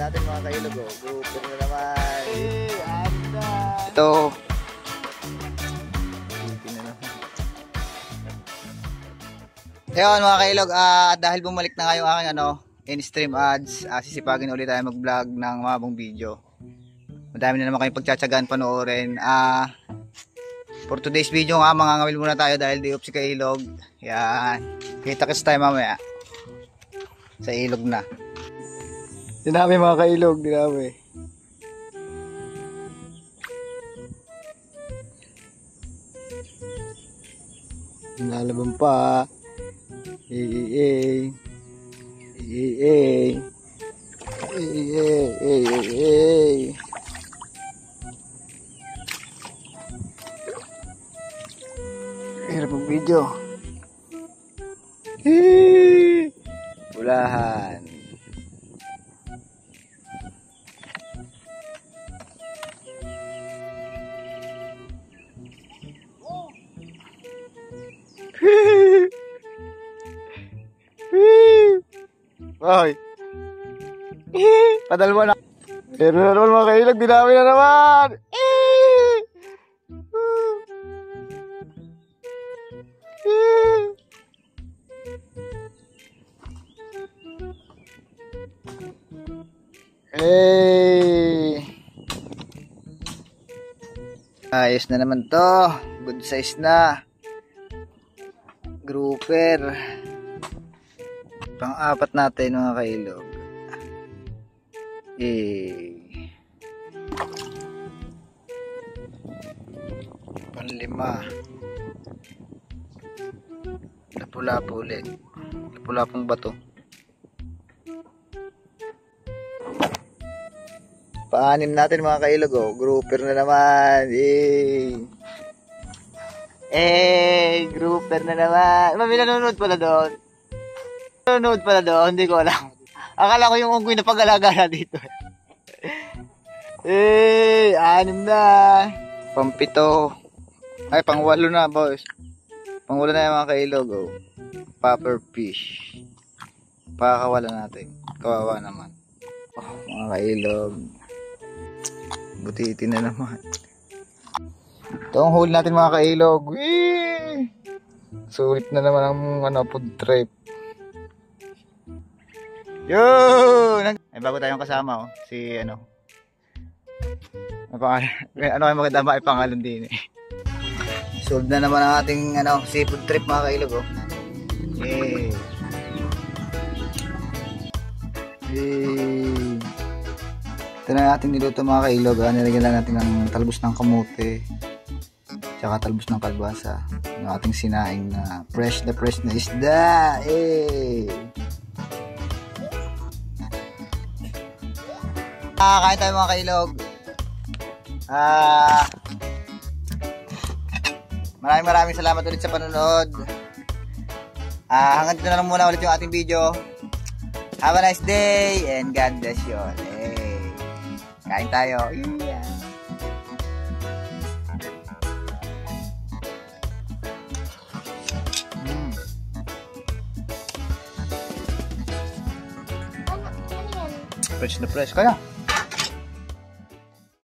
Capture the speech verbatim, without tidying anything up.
natin mga kailog. Oh. Grouper na naman. Eh, anda. Ito. Ayun mga kailog, uh, dahil bumalik na nga yung aking ano, in-stream ads, uh, sisipagin ulit tayo mag-vlog ng mabang video. Madami na naman kayong pagtsatsagaan panoorin. Ah, uh, for today's video nga, mangangawil muna tayo dahil di off si kailog. Yan. Kita-kits tayo mamaya. Sa ilog na. Dinami mga kailog, dinami. Nalalaban pa. Hey, hey, hey, hey, hey, hey, hey, hey. Hirap ang video. Hey, bulahan. Oy. Padalwa na. Pero na naman mga kailog, dinami na naman. Hey. Ayos na naman to. Good size na. Grouper. Pang-apat natin mga kailog. Eh. Panlima. Lapu-lapu ulit. Lapu-lapong bato. Paanim natin mga kailog. Oh. Grouper na naman. Eh. Eh, grouper na naman. Mami, nanonood pala doon. Nanonood pala doon, hindi ko alam. Akala ko yung unggoy na pag-alaga na dito. Eh, anim na. Pampito. Ay, pangwalo na, boys. Pangwalo na yung mga kailog. Oh. Popper fish. Pakakawala natin. Kawawa naman. Oh, mga kailog. Butitin na naman. Ito ang huli natin mga kailog. Wee! Sulit na naman ang ano, food trip. Yun! Ay, bago tayong kasama, oh. Si, ano. Ano kayo maganda ba? Ay, pangalan din, eh. Solve na naman ang ating, ano, seafood trip, mga kailog, oh. Yay! Yay! Ito na ating niluto, mga kailog, ah. Nilagyan lang natin ng talbos ng kamote. Tsaka talbos ng kalbasa. Yung ating sinaing na fresh na fresh na isda. Yay! Ah, kain tayo mga kailog. Ah, maraming maraming salamat ulit sa panonood. Ah, hanggang dito na lang muna ulit yung ating video. Have a nice day and God bless you all. Hey. Kain tayo. Yeah. Mm. Fresh na fresh. Kaya